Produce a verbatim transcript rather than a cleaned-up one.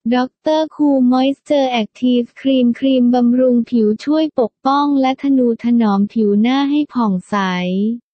ด็อกเตอร์คูลมอยส์เจอร์แอคทีฟครีมครีมบำรุงผิวช่วยปกป้องและทนุถนอมผิวหน้าให้ผ่องใส